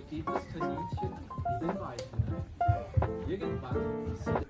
geht das Kaninchen in den Wald hinein. Irgendwann sieht